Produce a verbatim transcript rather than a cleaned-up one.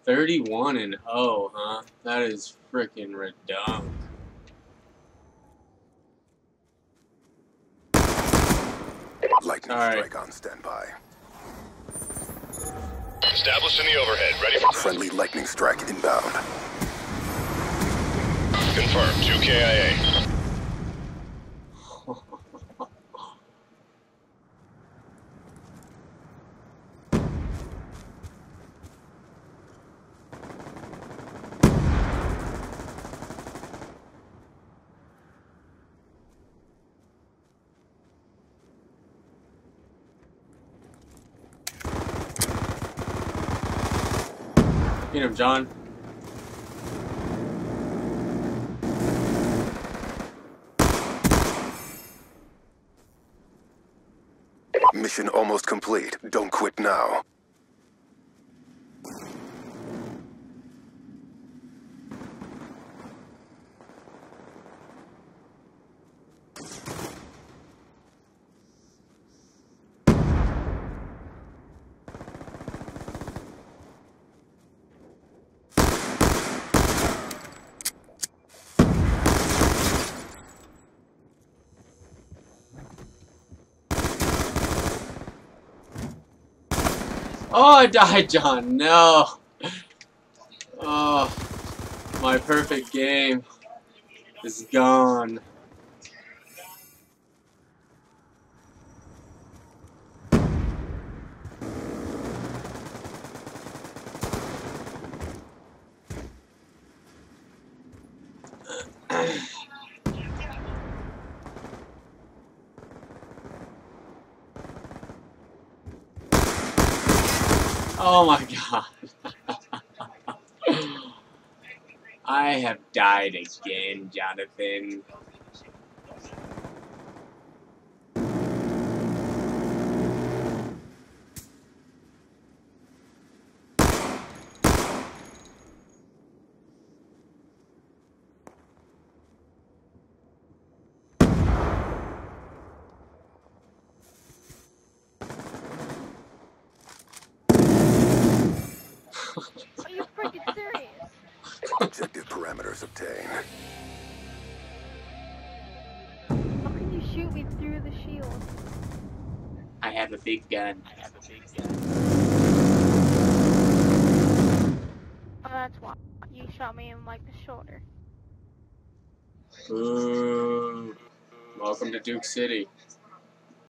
thirty-one and oh, huh? That is freaking redunk. Lightning Sorry. strike on standby. Established in the overhead. Ready for Friendly lightning strike inbound. confirmed. two K I A. Get him, John. Mission almost complete. Don't quit now. Oh, I died, John. No. Oh, my perfect game is gone. Oh my god. I have died again, Jonathan. Are you freaking serious? Objective parameters obtained. How can you shoot me through the shield? I have a big gun. I have a big gun. Oh, that's why. You shot me in, like, the shoulder. Ooh. Welcome to Duke City.